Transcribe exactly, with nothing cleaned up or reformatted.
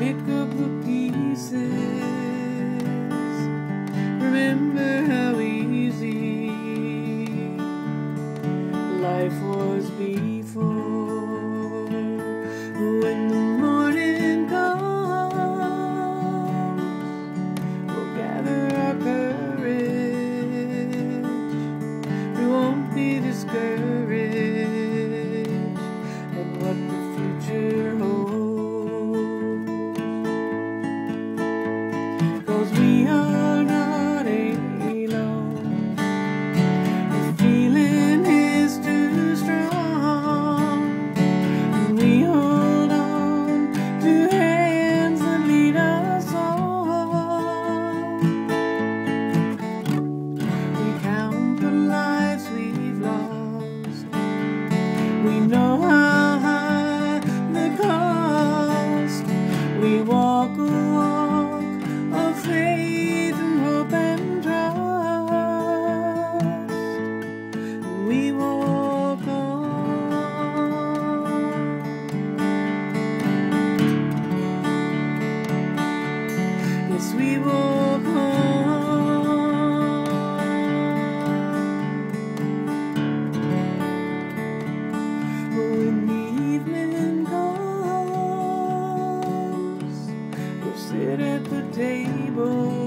pick up the pieces. Remember how easy life was before. When the morning comes, we'll gather our courage. We won't be discouraged at what the future holds. 'Cause we are not alone. The feeling is too strong, and we hold on to hands that lead us on. We count the lives we've lost. We know how high the cost. We walk a walk of faith and hope and trust. We walk on. Yes, we walk on. When the evening comes, we'll sit at the table.